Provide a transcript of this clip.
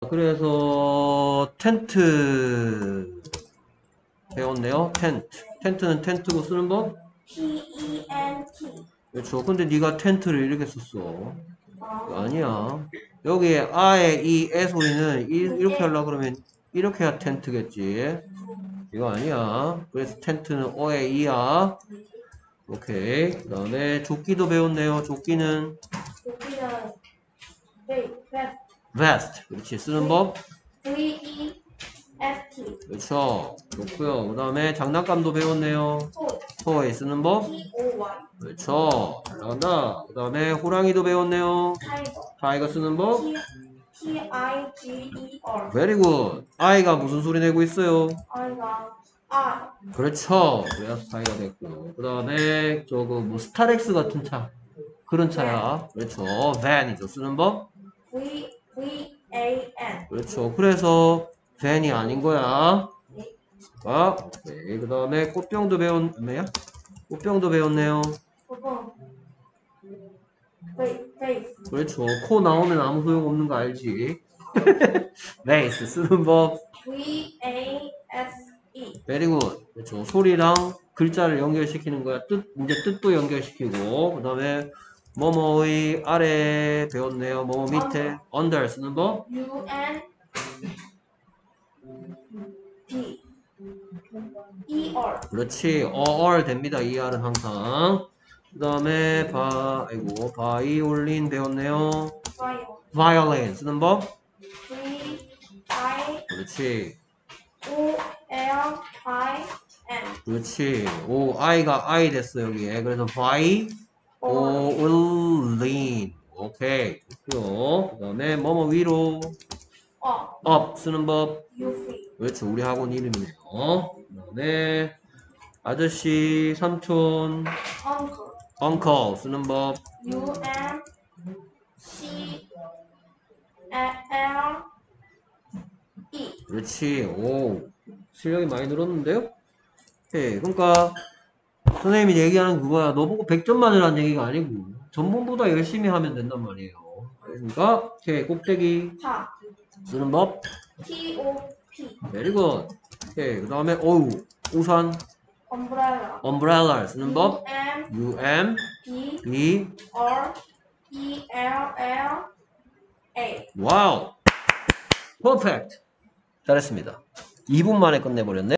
그래서 텐트 배웠네요. 텐트는 텐트고 쓰는 법? T-E-N-T. 그렇죠. 근데 네가 텐트를 이렇게 썼어. 아니야. 여기에 아의 이 애 소리는 이렇게 하려고 그러면 이렇게 해야 텐트겠지. 이거 아니야. 그래서 텐트는 어의 이야. 오케이. 그 다음에 조끼도 배웠네요. 조끼는 조끼는 vest. 그렇지. 쓰는 법? V-E-S-T. 그렇죠. 좋고요. 그 다음에 장난감도 배웠네요. toy 쓰는 법? T-O-Y. 그렇죠. 잘 나간다. 그 다음에 호랑이도 배웠네요. 타이거. 타이거 쓰는 법? T-I-G-E-R. very good. 아이가 무슨 소리 내고 있어요? 아이가 I. 그렇죠. 그래서 타이거 됐고. 그 다음에 저거 뭐 스타렉스 같은 차. 그런 차야. 그렇죠. van이죠. 쓰는 법? V-A-N. 그렇죠. 그래서 van이 아닌 거야. 아, 오케이. 그 다음에 꽃병도 배웠네요. 꽃병도 배웠네요. 그거 face. 그렇죠. 코 나오면 아무 소용 없는 거 알지? vase 쓰는 법. V-A-S-E. very good. 그렇죠. 소리랑 글자를 연결시키는 거야. 이제 뜻도 연결시키고. 그 다음에 뭐뭐의 아래 배웠네요. 뭐뭐 밑에 under 쓰는 법. U-N-D. E-R. 그렇지. or 됩니다. er은 항상. 그 다음에 바이올린 배웠네요. violin 쓰는 법. V-I-O-L-I-N. 그렇지. 그렇지. 오, I가 I 됐어, 여기에. 그래서 violin. 오케이. 좋고요. 그 다음에 뭐뭐 위로 up 쓰는 법. U-V. 그렇죠. 우리 학원 이름이네요. 그 다음에 아저씨, 삼촌, Uncle. uncle 쓰는 법. U-N-C-L-E. 그렇지. 오, 실력이 많이 늘었는데요? 예, 그러니까 선생님이 얘기하는 그거야. 너 보고 100점 맞으라는 얘기가 아니고 전문보다 열심히 하면 된단 말이에요. 그러니까 오케이, 꼭대기 타. 쓰는 법. T-O-P. very 오케이, 그 다음에 어우, 우산 Umbrella. umbrella 쓰는 법. U-M-B-R-E-L-L-A. 와우, perfect. 잘했습니다. 2분 만에 끝내버렸네.